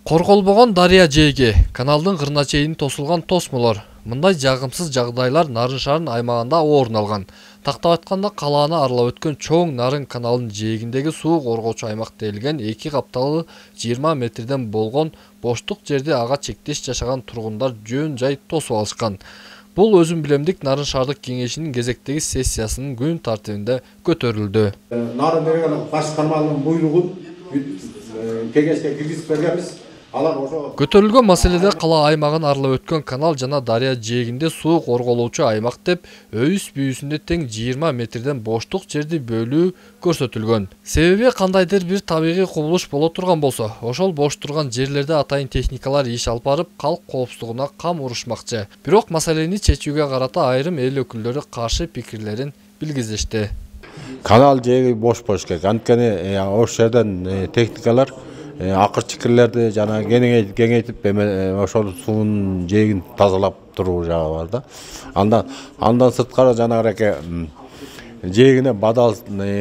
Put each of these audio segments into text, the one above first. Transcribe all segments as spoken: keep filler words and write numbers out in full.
Корголбогон дарыя жээги, каналдын кырына чейин тосулган тосмолор. Мындай жагымсыз жагдайлар Нарын шаарынын аймагында орун алган. Тактап айтканда калааны аралап өткөн чоң Нарын каналынын жээгиндеги суу коргоочу аймак делген эки капталы жыйырма метрден болгон боштук жерде ага чектеш жашаган тургундар жөн жай тосуп алышкан. Бул өзүм билемдик Нарын шаардык кеңешинин кезектеги сессиясынын күн тартибинде көтөрүлдү. Нарын берген башкарманын буйругун кеңешке киргизип бергенбиз. Көтөрүлгөн маселеде кала аймагын аралап өткөн канал жана дарыя жээгинде суу корголоочу аймак деп өйүс бүйүсүндө тең жыйырма метрден боштук жерди бөлүү көрсөтүлгөн. Себеби кандайдыр бир табигый кубулуш боло турган болсо, ошол бош турган жерлерде атайын техникалар иш алып барып, калк коопсуздугуна кам урушмакчы. Бирок маселени чечүүгө карата айрым эл өкүлдөрү каршы пикирлерин билгизишти. Канал жээги бош-бош керек. Анткени ошол жерден техникалар акырчыкирлерди жана кеңейтип ошол суунун жээгин тазалап туруу жагы бар да. Андан андан сырткары жанагы жээгине бадал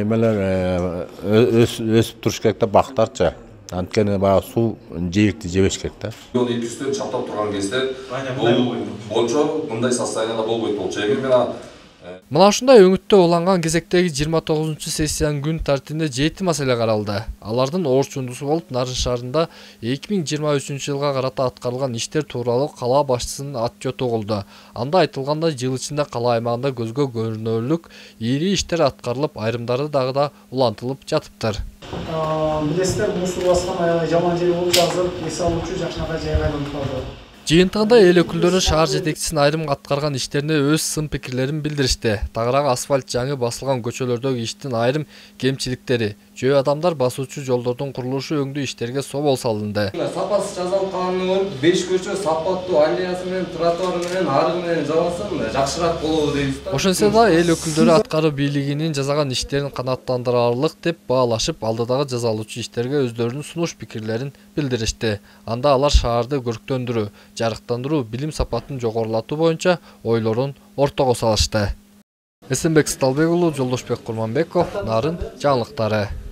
эмелер өсүп туруш керек да, бактарчы. Анткени баягы суу жээкти жебеш керек да. Жол эки үстөн чаптап турган кезде бул болчу мындай состоянияда болбойт болчу. Эми мен Мына ушундай өңүттө уланган кезектеги жыйырма тогузунчу сессиянын күн тартибинде жети маселе каралды. Алардын орчундусу болуп Нарын шаарында эки миң жыйырма үчүнчү жылга карата аткарылган иштер тууралуу кала башчысынын отчету болду. Анда айтылгандай жыл ичинде кала аймагында көзгө көрүнөрлүк ири иштер аткарылып, айрымдары дагы да улантылып жатыптыр. Билесиздер, бул суу баскан аябай жаман жер болуп, азыр эс алуучу жакшынакай жайга айланып калды. Жыйынтыгында эл өкүлдөрү шаар жетекчисинин айрым аткарган иштерине өз сын пикирлерин билдиришти. Тагыраак асфальт жаңы басылган көчөлөрдөгү иштин айрым кемчиликтери, жөө адамдар басуучу жолдордун курулушу өңдүү иштерге собол салынды. Сапасыз жазалып калган беш көчө сапаттуу аллеясы менен, тротуары менен, арыгы менен жазылсын, жакшыраак болобу дейбиз да. Ошентсе да эл өкүлдөрү аткаруу бийлигинин жасаган иштерин канааттандырарлык деп баалашып, алдыдагы жазалуучу иштерге өздөрүнүн сунуш пикирлерин билдиришти. Анда алар шаарды көрктөндүрүү, жарыктандыруу, билим сапатын жогорулатуу боюнча ойлорун ортого салышты. Эсенбек Сталбек уулу, Жолдошбек Курманбеков, Нарын жаңылыктары.